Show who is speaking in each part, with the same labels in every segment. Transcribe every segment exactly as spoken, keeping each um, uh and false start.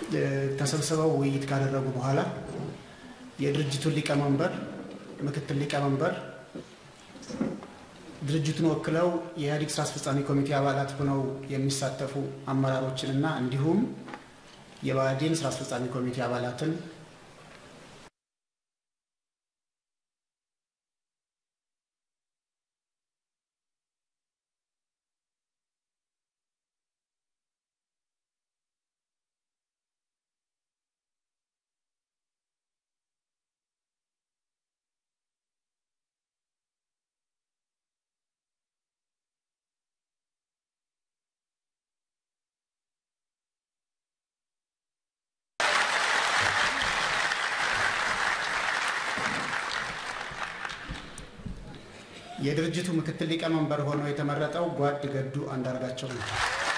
Speaker 1: ተሰብስበው ውይይት ካደረጉ በኋላ የድርጅቱን ሊቀመንበር ምክትል ሊቀመንበር ድርጅቱን ወክለው የኢህአዴግ ስራ አስፈጻሚ ኮሚቴ አባላት ሆነው የሚሳተፉ አመራሮችንና እንዲሁም የባዴን ስራ አስፈጻሚ ኮሚቴ አባላትን የድርጅቱ ምክትል ሊቀመንበር ሆኖ የተመረጠው ጓድ ገዱ አንዳርጋቸው ነው።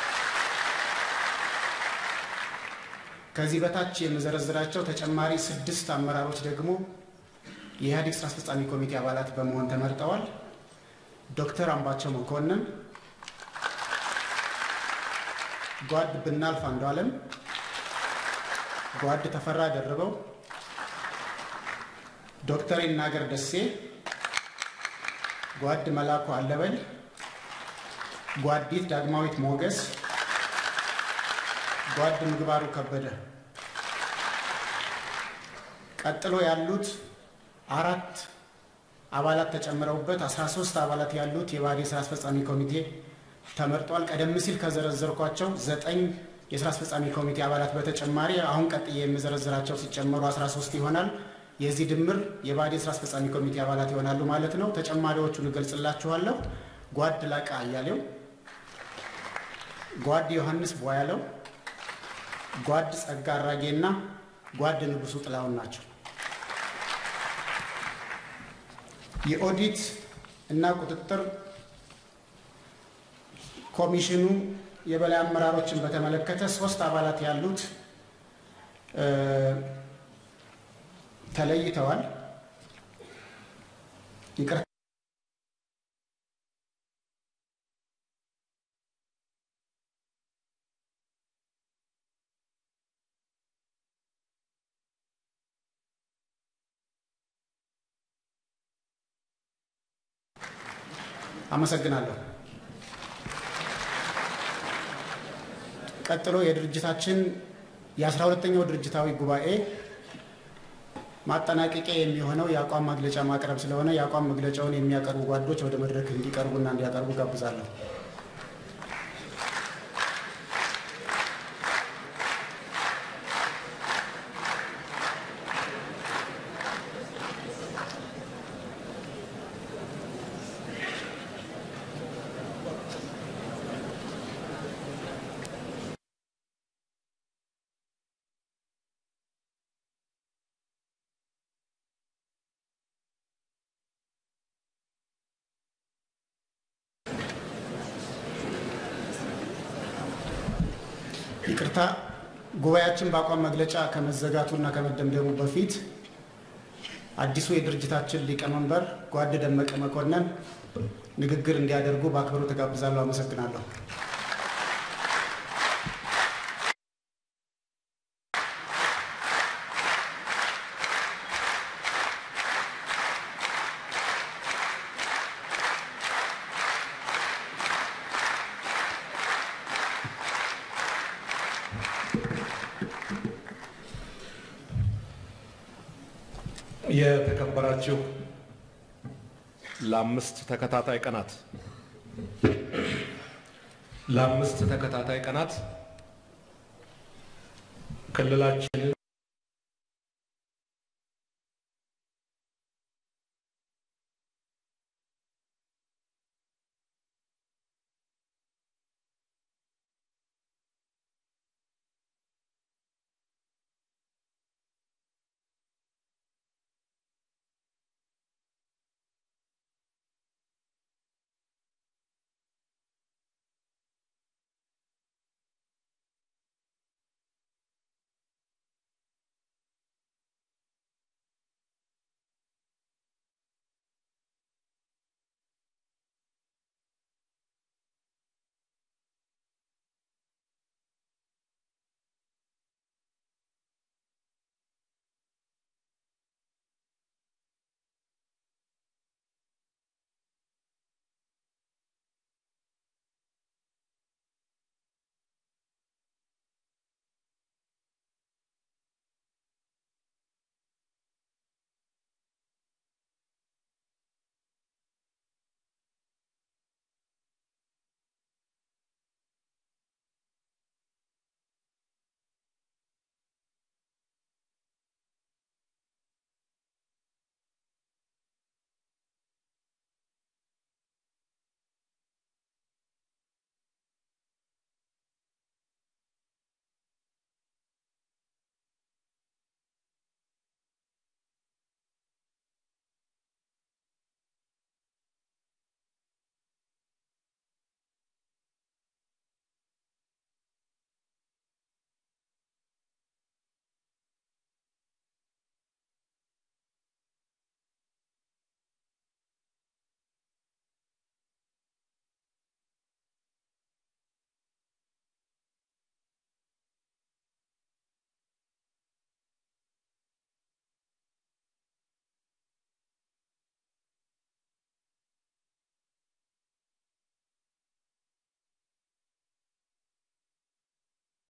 Speaker 1: ከዚህ በታች የመዘረዝራቸው ተጨማሪ ስድስት አመራሮች ደግሞ የኢህአዴግ ስራ አስፈጻሚ ኮሚቴ አባላት በመሆን ተመርጠዋል። ዶክተር አምባቸው መኮንን፣ ጓድ ብናልፍ አንዱዓለም፣ ጓድ ተፈራ ደርበው፣ ዶክተር ይናገር ደሴ፣ ጓድ መላኩ አለበል፣ ጓዲት ዳግማዊት ሞገስ፣ ጓድ ምግባሩ ከበደ። ቀጥሎ ያሉት አራት አባላት ተጨምረውበት አስራ ሶስት አባላት ያሉት የባዴ ስራ አስፈጻሚ ኮሚቴ ተመርጧል። ቀደም ሲል ከዘረዘርኳቸው ዘጠኝ የስራ አስፈጻሚ ኮሚቴ አባላት በተጨማሪ አሁን ቀጥዬ የምዘረዝራቸው ሲጨመሩ አስራ ሶስት ይሆናል። የዚህ ድምር የባዴ ስራ አስፈጻሚ ኮሚቴ አባላት ይሆናሉ ማለት ነው። ተጨማሪዎቹን እገልጽላችኋለሁ። ጓድ ላቃ አያሌው፣ ጓድ ዮሐንስ ቦያለው፣ ጓድ ጸጋ አራጌና ጓድ ንጉሱ ጥላውን ናቸው። የኦዲት እና ቁጥጥር ኮሚሽኑ የበላይ አመራሮችን በተመለከተ ሶስት አባላት ያሉት ተለይተዋል። ይቅርታ አመሰግናለሁ። ቀጥሎ የድርጅታችን የአስራ ሁለተኛው ድርጅታዊ ጉባኤ ማጠናቀቂያ የሚሆነው የአቋም መግለጫ ማቅረብ ስለሆነ የአቋም መግለጫውን የሚያቀርቡ ጓዶች ወደ መድረክ እንዲቀርቡና እንዲያቀርቡ ጋብዛለሁ። ይቅርታ ጉባኤያችን በአቋም መግለጫ ከመዘጋቱና ከመደምደሙ በፊት አዲሱ የድርጅታችን ሊቀመንበር ጓድ ደመቀ መኮንን ንግግር እንዲያደርጉ በአክብሮት ተጋብዛለሁ። አመሰግናለሁ።
Speaker 2: የተከበራችሁ ለአምስት ተከታታይ ቀናት ለአምስት ተከታታይ ቀናት ክልላችንን